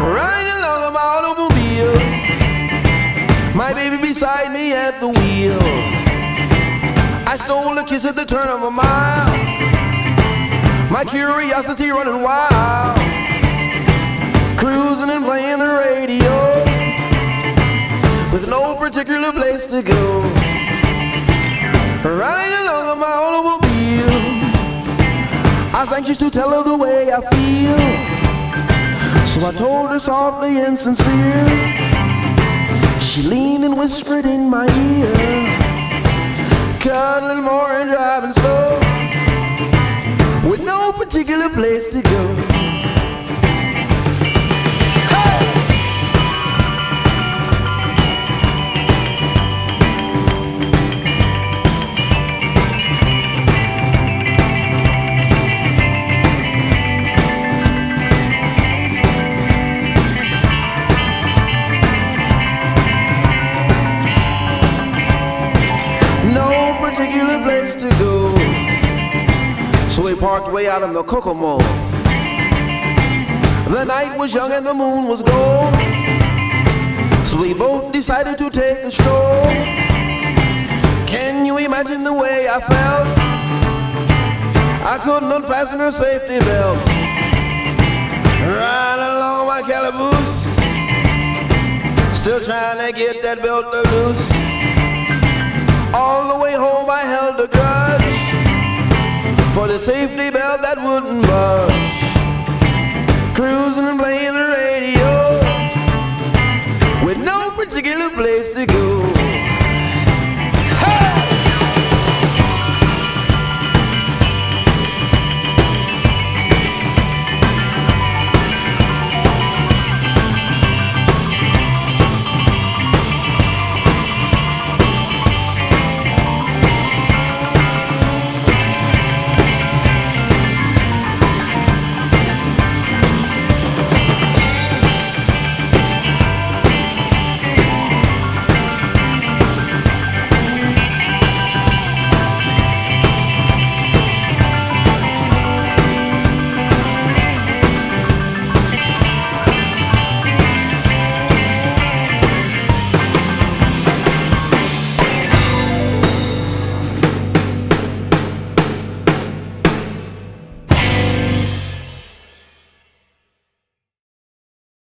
riding along in my automobile, my baby beside me at the wheel. I stole a kiss at the turn of a mile, my curiosity running wild, cruising and playing the radio, with no particular place to go. Riding along in my automobile, I was anxious to tell her the way I feel, so I told her softly and sincere. She leaned and whispered in my ear, cuddling more and driving slow, with no particular place to go. Place to go, so we parked way out in the Kokomo. The night was young and the moon was gold, so we both decided to take a stroll. Can you imagine the way I felt? I couldn't unfasten her safety belt. Riding along my calaboose, still trying to get that belt loose. All the way home I held a grudge for the safety belt that wouldn't budge. Cruising and playing the radio, with no particular place to